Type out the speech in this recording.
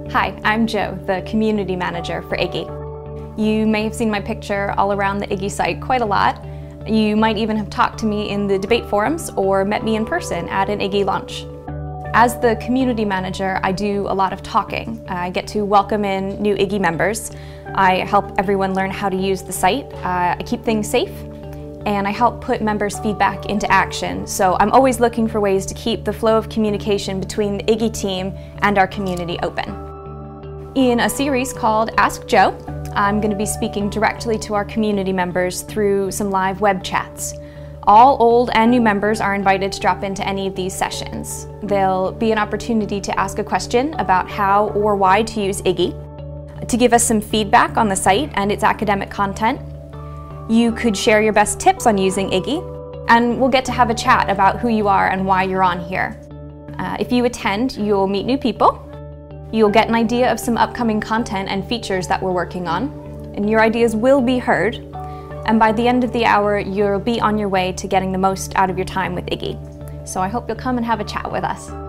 Hi, I'm Jo, the Community Manager for Iggy. You may have seen my picture all around the Iggy site quite a lot. You might even have talked to me in the debate forums or met me in person at an Iggy launch. As the Community Manager, I do a lot of talking. I get to welcome in new Iggy members. I help everyone learn how to use the site. I keep things safe, and I help put members' feedback into action. So I'm always looking for ways to keep the flow of communication between the Iggy team and our community open. In a series called Ask Jo, I'm going to be speaking directly to our community members through some live web chats. All old and new members are invited to drop into any of these sessions. There'll be an opportunity to ask a question about how or why to use Iggy, to give us some feedback on the site and its academic content. You could share your best tips on using Iggy, and we'll get to have a chat about who you are and why you're on here. If you attend, you'll meet new people. You'll get an idea of some upcoming content and features that we're working on, and your ideas will be heard. And by the end of the hour, you'll be on your way to getting the most out of your time with Iggy. So I hope you'll come and have a chat with us.